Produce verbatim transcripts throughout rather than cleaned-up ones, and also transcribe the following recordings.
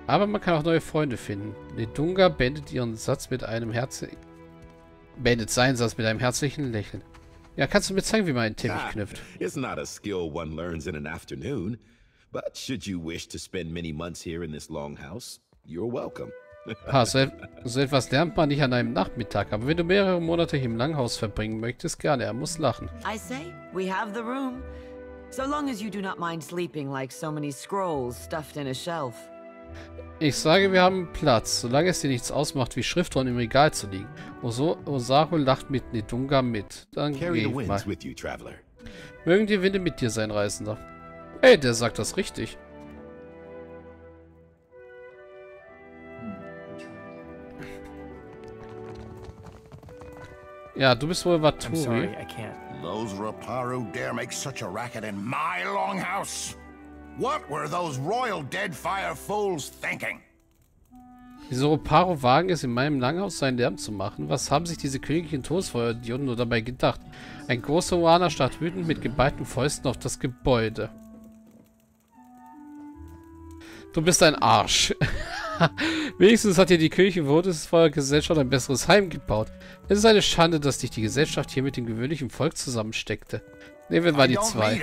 Aber man kann auch neue Freunde finden. Nedunga beendet ihren Satz mit einem herzlichen... Beendet seinen Satz mit einem herzlichen Lächeln. Ja, kannst du mir zeigen, wie man einen Teppich knüpft? It's not a skill one learns in an afternoon. But should you wish to spend many months here in this longhouse, you're welcome. Ha, so, so etwas lernt man nicht an einem Nachmittag. Aber wenn du mehrere Monate hier im Langhaus verbringen möchtest, gerne. Er muss lachen. I say, we have the room. So long as you do not mind sleeping like so many scrolls stuffed in a shelf. Ich sage, wir haben Platz, solange es dir nichts ausmacht, wie Schriftrollen im Regal zu liegen. Oso Osaru lacht mit Nedunga mit. Dann geh ich mal. With you, traveler. Mögen die Winde mit dir sein, Reisender. Hey, der sagt das richtig. Ja, du bist wohl Waturi. Those Raparu dare make such a racket in my longhouse? What were those royal Deadfire fools thinking? Diese Roparo wagen es, in meinem Langhaus seinen Lärm zu machen. Was haben sich diese königlichen Todesfeuer-Idioten nur dabei gedacht? Ein großer Wahner starrt wütend mit geballten Fäusten auf das Gebäude. Du bist ein Arsch. Wenigstens hat dir die königliche Todesfeuer-Gesellschaft ein besseres Heim gebaut. Es ist eine Schande, dass dich die Gesellschaft hier mit dem gewöhnlichen Volk zusammensteckte. Nehmen wir mal die zwei.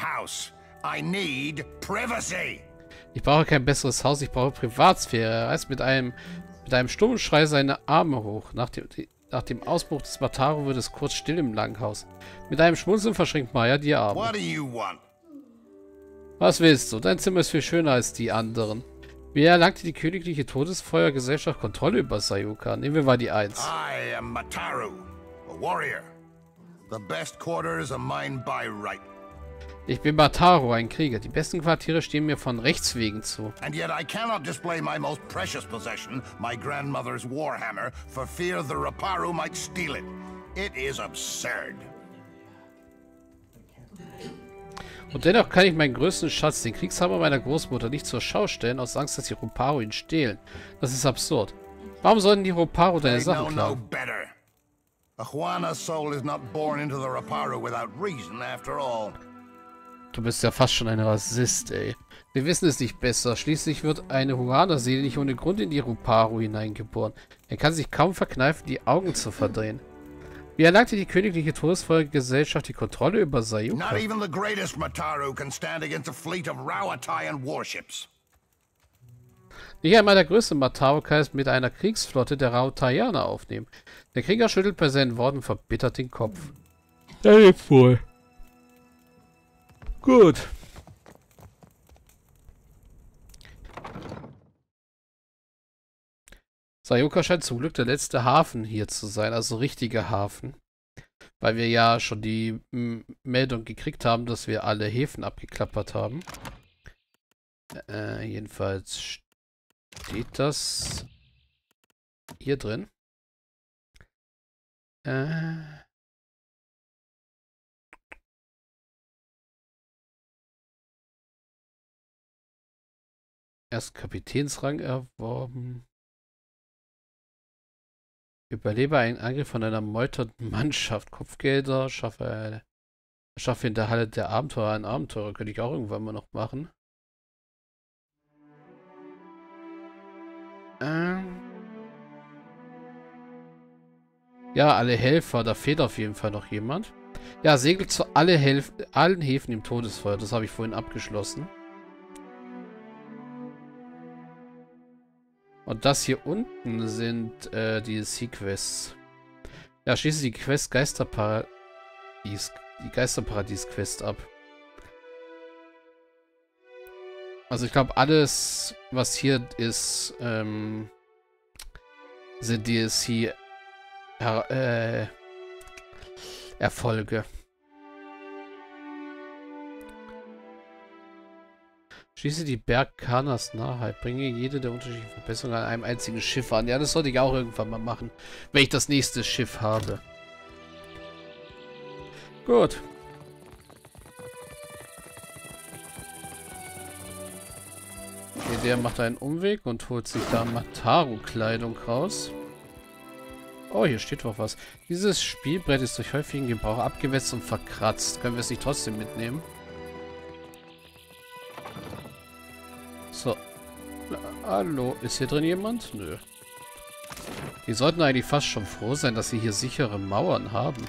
Ich brauche kein besseres Haus, ich brauche Privatsphäre. Er reißt mit einem, mit einem stummen Schrei seine Arme hoch. Nach dem, nach dem Ausbruch des Wataru wird es kurz still im Langhaus. Mit einem Schmunzeln verschränkt Maya die Arme. Was willst du? Dein Zimmer ist viel schöner als die anderen. Wie erlangte die königliche Todesfeuergesellschaft Kontrolle über Sayuka? Nehmen wir mal die eins. I am Mataru, a warrior. The best quarters are mine by right. Ich bin Mataru, ein Krieger. Die besten Quartiere stehen mir von Rechts wegen zu. And yet I cannot display my most precious possession, my grandmother's warhammer, for fear the Raparu might steal it. It is absurd. Und dennoch kann ich meinen größten Schatz, den Kriegshammer meiner Großmutter, nicht zur Schau stellen, aus Angst, dass die Roparo ihn stehlen. Das ist absurd. Warum sollten die Roparo deine Sachen klauen? Du bist ja fast schon ein Rassist, ey. Wir wissen es nicht besser. Schließlich wird eine Huana-Seele nicht ohne Grund in die Roparo hineingeboren. Er kann sich kaum verkneifen, die Augen zu verdrehen. Wie erlangte die königliche Todesfeuergesellschaft die Kontrolle über Sayuka? Not even the greatest Mataru can stand against a fleet of Rauatayan warships. Nicht einmal der größte Mataru kann es mit einer Kriegsflotte der Rautayaner aufnehmen. Der Krieger schüttelt bei seinen Worten verbittert den Kopf. Der lebt wohl. Gut. Sayuka scheint zum Glück der letzte Hafen hier zu sein, also richtiger Hafen. Weil wir ja schon die M Meldung gekriegt haben, dass wir alle Häfen abgeklappert haben. Äh, jedenfalls steht das hier drin. Äh... Erst Kapitänsrang erworben. Überlebe einen Angriff von einer meuterten Mannschaft. Kopfgelder. Schaffe, schaffe in der Halle der Abenteuer ein Abenteurer. Könnte ich auch irgendwann mal noch machen. Ähm. Ja, alle Helfer. Da fehlt auf jeden Fall noch jemand. Ja, segelt zu alle Helf allen Häfen im Todesfeuer. Das habe ich vorhin abgeschlossen. Und das hier unten sind äh, die Sea-Quests. Ja, schließe die Quest Geisterparadies, die Geisterparadies-Quest ab. Also ich glaube, alles, was hier ist, ähm, sind D L C äh, Erfolge. Schließe die Bergkanas Nahheit. Bringe jede der unterschiedlichen Verbesserungen an einem einzigen Schiff an. Ja, das sollte ich auch irgendwann mal machen, wenn ich das nächste Schiff habe. Gut. Okay, der macht einen Umweg und holt sich da Mataru-Kleidung raus. Oh, hier steht doch was. Dieses Spielbrett ist durch häufigen Gebrauch abgewetzt und verkratzt. Können wir es nicht trotzdem mitnehmen? So. Hallo, ist hier drin jemand? Nö. Die sollten eigentlich fast schon froh sein, dass sie hier sichere Mauern haben.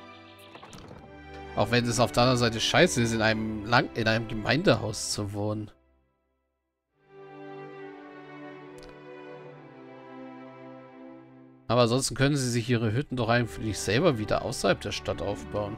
Auch wenn es auf der anderen Seite scheiße ist, in einem, Lang in einem Gemeindehaus zu wohnen. Aber ansonsten können sie sich ihre Hütten doch eigentlich selber wieder außerhalb der Stadt aufbauen.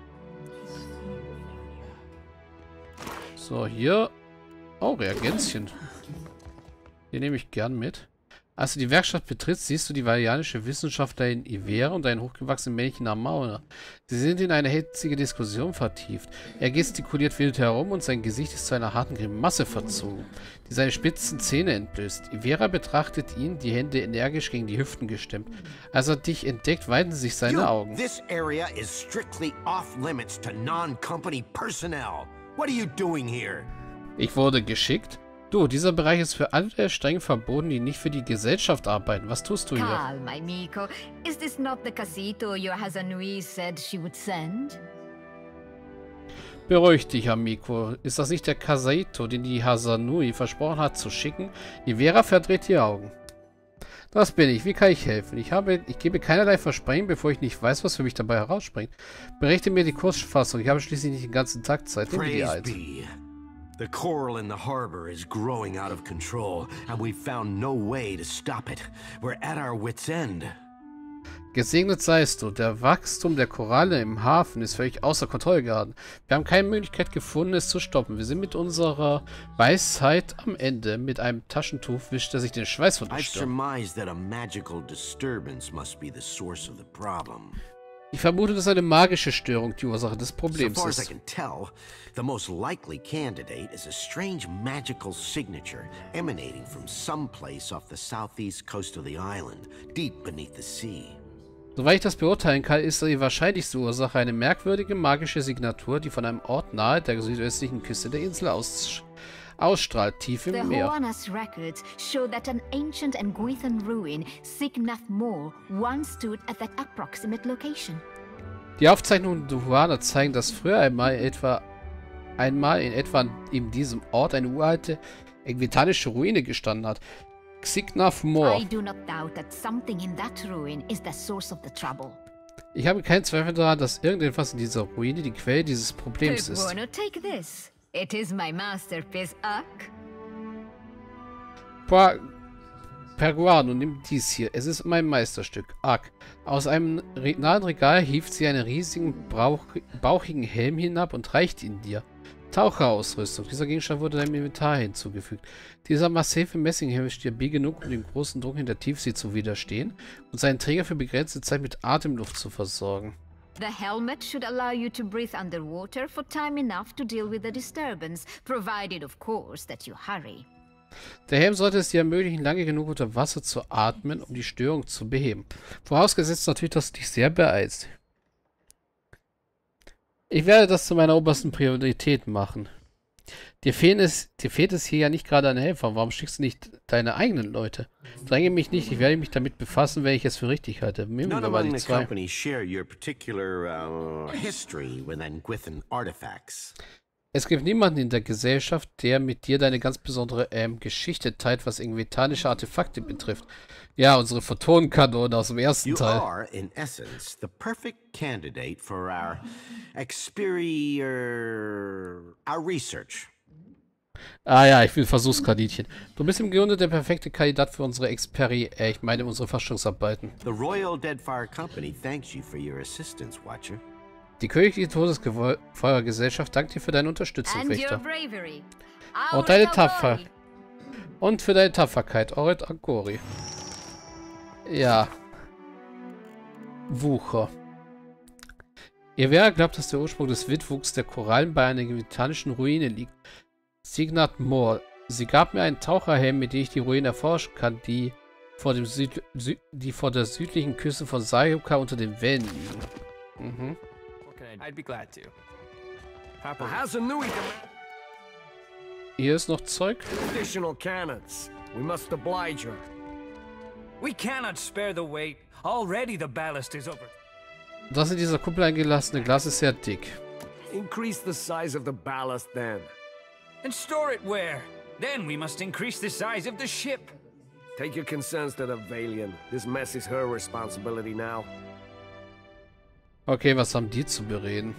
So, hier... Oh, Reagenzien. Die nehme ich gern mit. Als du die Werkstatt betrittst, siehst du die valianische Wissenschaftlerin Ivera und ein hochgewachsenes Männchen Amauna. Sie sind in eine hitzige Diskussion vertieft. Er gestikuliert wild herum und sein Gesicht ist zu einer harten Grimasse verzogen, die seine spitzen Zähne entblößt. Ivera betrachtet ihn, die Hände energisch gegen die Hüften gestemmt. Als er dich entdeckt, weiten sich seine Augen. This area is strictly off limits to non-company personnel. What are you doing here? Ich wurde geschickt. Du, dieser Bereich ist für alle streng verboten, die nicht für die Gesellschaft arbeiten. Was tust du hier? Calma, amico. Is this not the casito your Hazanui said she would send? Beruhig dich, Amico. Ist das nicht der Kasaito, den die Hazanui versprochen hat zu schicken? Ivera verdreht die Augen. Das bin ich. Wie kann ich helfen? Ich habe, ich gebe keinerlei Versprechen, bevor ich nicht weiß, was für mich dabei herausspringt. Berichte mir die Kursfassung. Ich habe schließlich nicht den ganzen Tag Zeit. Nimm dir die Eid. The coral in the harbor is growing out of control, and we've found no way to stop it. We're at our wits' end. Gesegnet seist du. Der Wachstum der Koralle im Hafen ist völlig außer Kontrolle geraten. Wir haben keine Möglichkeit gefunden, es zu stoppen. Wir sind mit unserer Weisheit am Ende. Mit einem Taschentuch wischt er sich den Schweiß von der I Stirn. surmise that a magical disturbance must be the source of the problem. Ich vermute, dass eine magische Störung die Ursache des Problems So far as I ist. can tell, the most likely candidate is a strange magical signature emanating from some place off the southeast coast of the island, deep beneath the sea. Soweit ich das beurteilen kann, ist die wahrscheinlichste Ursache eine merkwürdige magische Signatur, die von einem Ort nahe der südöstlichen Küste der Insel aus ausstrahlt, tief im The Meer. Hoanas records show that an ancient Nguithan ruin, Signath Mor, once stood at that approximate location. Die Aufzeichnungen der Huana zeigen, dass früher einmal etwa einmal in etwa in diesem Ort eine uralte engvitanische Ruine gestanden hat. Signath Mor. I do not doubt that something in that ruin is the source of the trouble. Ich habe keinen Zweifel daran, dass irgendetwas in dieser Ruine die Quelle dieses Problems ist. Bueno, take this. It is my masterpiece, Ak. Pa Perguano, nimm dies hier. Es ist mein Meisterstück. Ak. Aus einem re nahen Regal hieft sie einen riesigen, Brauch bauchigen Helm hinab und reicht ihn dir. Taucherausrüstung. Dieser Gegenstand wurde deinem Inventar hinzugefügt. Dieser massive Messinghelm ist stabil genug, um dem großen Druck in der Tiefsee zu widerstehen und seinen Träger für begrenzte Zeit mit Atemluft zu versorgen. The helmet should allow you to breathe underwater for time enough to deal with the disturbance, provided of course that you hurry. Der Helm sollte es dir ermöglichen, lange genug unter Wasser zu atmen, um die Störung zu beheben. Vorausgesetzt natürlich, dass du dich sehr beeilst. Ich werde das zu meiner obersten Priorität machen. Dir, fehlen es, dir fehlt es hier ja nicht gerade an Helfern. Warum schickst du nicht deine eigenen Leute? Dränge mich nicht, ich werde mich damit befassen, wenn ich es für richtig halte. Nehmen wir None mal among die the zwei. company share your particular uh, history with Nguithan artifacts. Es gibt niemanden in der Gesellschaft, der mit dir deine ganz besondere ähm, Geschichte teilt, was ingvitanische Artefakte betrifft. Ja, unsere Photonenkanone aus dem ersten You Teil. are, in essence, the perfect candidate for our experier... our research. Ah ja, ich will Versuchskaninchen. Du bist im Grunde der perfekte Kandidat für unsere Experi... Äh, ich meine unsere Forschungsarbeiten. The Royal Deadfire Company thanks you for your assistance, Watcher. Die königliche Todesfeuergesellschaft dankt dir für deine Unterstützung, And your Wächter. bravery. Und deine Tapferkeit. Und für deine Tapferkeit, Oret Agori. Ja. Wucher. Ivera glaubt, dass der Ursprung des Wildwuchs der Korallen bei einer invitanischen Ruine liegt. Signath Mor. Sie gab mir einen Taucherhelm, mit dem ich die Ruine erforschen kann, die vor, dem Süd Sü die vor der südlichen Küste von Sayuka unter den Wellen liegen. Mhm. I'd be glad to. Papa has a new Hier ist noch Zeug. additional cannons. We must oblige her. We cannot spare the weight. Already the ballast is over. Das in dieser Kuppel eingelassene Glas ist sehr dick. Increase the size of the ballast then. And store it where? Then we must increase the size of the ship. Take your concerns to the Valiant. This mess is her responsibility now. Okay, was haben die zu bereden?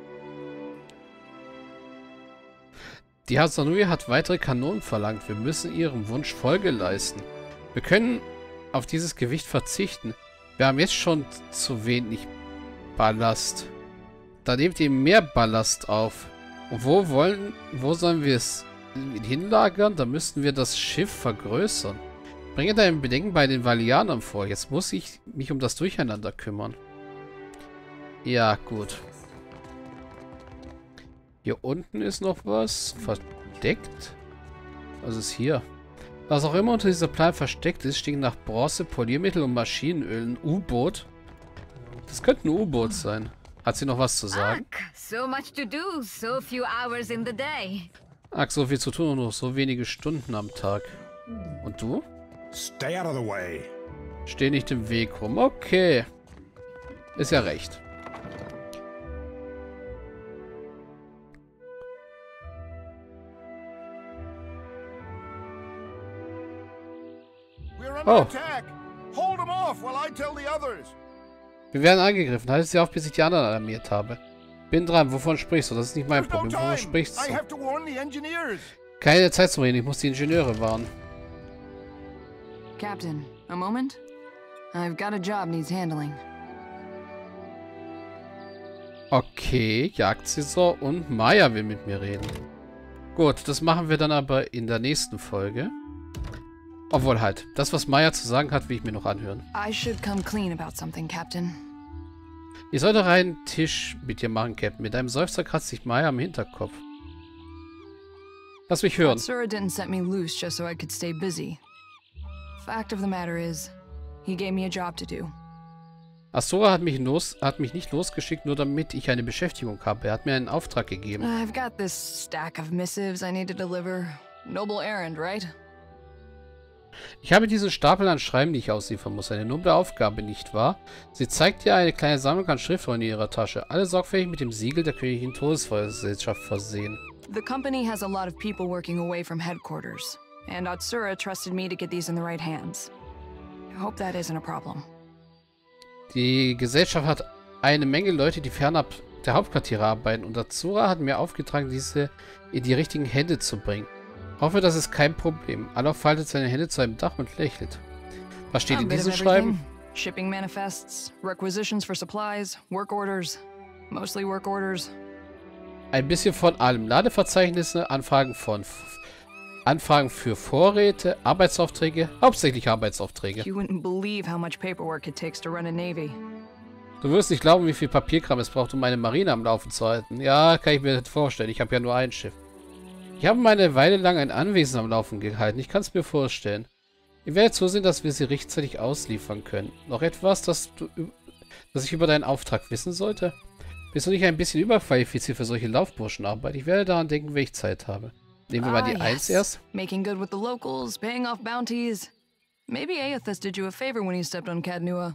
Die Hasanui hat weitere Kanonen verlangt. Wir müssen ihrem Wunsch Folge leisten. Wir können auf dieses Gewicht verzichten. Wir haben jetzt schon zu wenig Ballast. Da nehmt ihr mehr Ballast auf. Und wo wollen, wo sollen wir es hinlagern? Da müssten wir das Schiff vergrößern. Bringe dein Bedenken bei den Valianern vor. Jetzt muss ich mich um das Durcheinander kümmern. Ja, gut. Hier unten ist noch was verdeckt. Was ist hier? Was auch immer unter dieser Plan versteckt ist, stinkt nach Bronze, Poliermittel und Maschinenöl. Ein U-Boot? Das könnte ein U-Boot sein. Hat sie noch was zu sagen? Ach, so much to do, so few hours in the day. Ach, so viel zu tun und noch so wenige Stunden am Tag. Und du? Stay out of the way. Steh nicht im Weg rum. Okay. Ist ja recht. We're Oh. under attack. Hold them off while I tell the others. Wir werden angegriffen. Halte sie auf, bis ich die anderen alarmiert habe. Bin dran. Wovon sprichst du? Das ist nicht mein There's no Problem. Wovon time. sprichst I du? have to warn the engineers. Keine Zeit zu reden. Ich muss die Ingenieure warnen. Captain, a moment? I've got a job needs handling. Okay, Jagdsaison und Maya will mit mir reden. Gut, das machen wir dann aber in der nächsten Folge. Obwohl halt, das, was Maya zu sagen hat, will ich mir noch anhören. I should come clean about something, Captain. Ich sollte reinen Tisch mit dir machen, Captain. Mit einem Seufzer kratzt sich Maya am Hinterkopf. Lass mich hören. Sura didn't set me loose just so I could stay busy. Fact of the matter is, he gave me a job to do. Asura hat mich, los, hat mich nicht losgeschickt, nur damit ich eine Beschäftigung habe. Er hat mir einen Auftrag gegeben. I've got this stack of missives I need to deliver. Noble errand, right? Ich habe diesen Stapel an Schreiben, die ich ausliefern muss. Eine noble Aufgabe, nicht wahr? Sie zeigt dir eine kleine Sammlung an Schriftrollen in ihrer Tasche. Alle sorgfältig mit dem Siegel der Königin Todesfeuergesellschaft versehen. The company has a lot of people working away from headquarters, and Atsura trusted me to get these in the right hands. I hope that isn't a problem. Die Gesellschaft hat eine Menge Leute, die fernab der Hauptquartiere arbeiten, und Atsura hat mir aufgetragen, diese in die richtigen Hände zu bringen. Hoffe, das ist kein Problem. Alok faltet seine Hände zu einem Dach und lächelt. Was steht A in bit of diesem everything. Schreiben? Shipping manifests, requisitions for supplies, work orders. Mostly work orders. Ein bisschen von allem. Ladeverzeichnisse, Anfragen von F Anfragen für Vorräte, Arbeitsaufträge, hauptsächlich Arbeitsaufträge. You wouldn't believe how much paperwork it takes to run a navy. Du wirst nicht glauben, wie viel Papierkram es braucht, um eine Marine am Laufen zu halten. Ja, kann ich mir das vorstellen. Ich habe ja nur ein Schiff. Ich habe meine Weile lang ein Anwesen am Laufen gehalten. Ich kann es mir vorstellen. Ich werde zusehen, dass wir sie rechtzeitig ausliefern können. Noch etwas, das, du, das ich über deinen Auftrag wissen sollte? Bist du nicht ein bisschen überqualifiziert für solche Laufburschenarbeit? Ich werde daran denken, wenn ich Zeit habe. Nehmen wir mal die Ah, Eins yes. erst. Making good with the locals, paying off bounties. Maybe Aethys did you a favor when you stepped on Cadnua.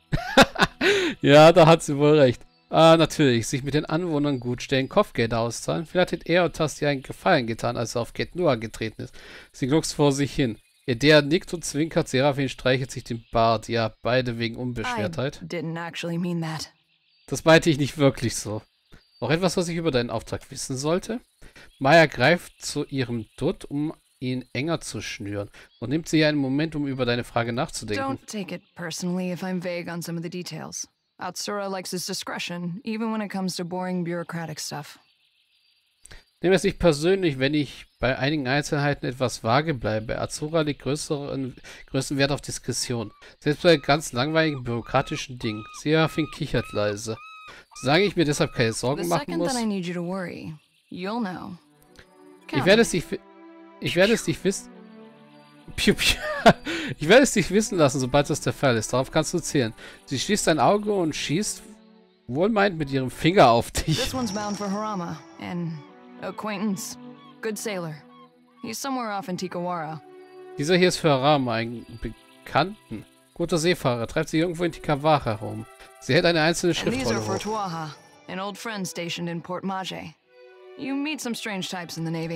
Ja, da hat sie wohl recht. Ah, natürlich. Sich mit den Anwohnern gut stellen, Kopfgelder auszahlen. Vielleicht hat er und Tasti einen Gefallen getan, als er auf Cadnua getreten ist. Sie gluckst vor sich hin. Edea nickt und zwinkert. Seraphin streichelt sich den Bart. Ja, beide wegen Unbeschwertheit. I didn't actually mean that. Das meinte ich nicht wirklich so. Noch etwas, was ich über deinen Auftrag wissen sollte? Maya greift zu ihrem Dutt, um ihn enger zu schnüren, und nimmt sie einen Moment, um über deine Frage nachzudenken. Don't take it personally if I'm vague on some of the details. Atsura likes his discretion, even when it comes to boring bureaucratic stuff. Nehme es nicht persönlich, wenn ich bei einigen Einzelheiten etwas vage bleibe. Atsura legt größeren, größten Wert auf Diskretion. Selbst bei ganz langweiligen bürokratischen Dingen. Seraphin kichert leise. Sage ich mir deshalb keine The Sorgen machen second muss? that I need you to worry, you'll know. Ich werde es nicht... wi- Ich werde es nicht wissen... Piu, piu. Ich werde es dich wissen lassen, sobald das der Fall ist. Darauf kannst du zählen. Sie schließt ein Auge und schießt wohlmeinend mit ihrem Finger auf dich. This one's bound for Harama, an acquaintance, good sailor. He's somewhere off in Tikawara. Dieser hier ist für Harama, ein Bekannten. Guter Seefahrer, treibt sich irgendwo in Tikawara herum. Sie hält eine einzelne And these Schriftrolle are for hoch. Tuaha, an old friend stationed in Port Maje. You meet some strange types in the Navy.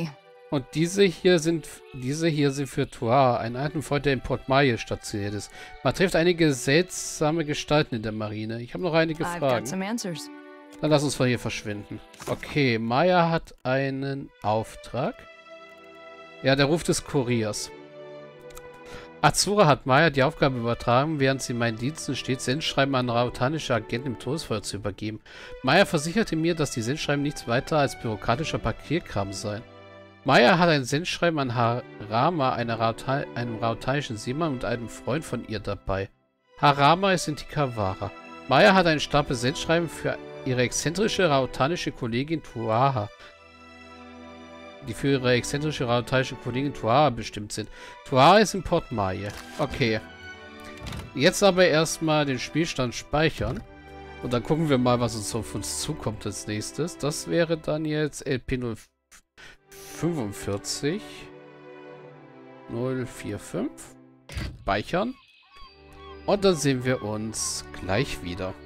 Und diese hier sind diese hier sind für Tuar, einen alten Freund, der in Port Maye stationiert ist. Man trifft einige seltsame Gestalten in der Marine. Ich habe noch einige I've got Fragen. some answers. Dann lass uns von hier verschwinden. Okay, Maya hat einen Auftrag. Ja, der Ruf des Kuriers. Azura hat Maya die Aufgabe übertragen, während sie meinen Diensten steht, Sendschreiben an rautanische Agenten im Todesfeuer zu übergeben. Maya versicherte mir, dass die Sendschreiben nichts weiter als bürokratischer Papierkram seien. Maya hat ein Sendschreiben an Harama, einer Rauta einem rautanischen Seemann und einem Freund von ihr dabei. Harama ist in Tikawara. Maya hat einen Stapel Sendschreiben für ihre exzentrische rautanische Kollegin Tuaha, die für ihre exzentrische rautanische Kollegin Tuaha bestimmt sind. Tuaha ist in Port Maye. Okay. Jetzt aber erstmal den Spielstand speichern. Und dann gucken wir mal, was uns auf uns zukommt als nächstes. Das wäre dann jetzt L P null fünfundvierzig null vier fünf. Speichern. Und dann sehen wir uns gleich wieder.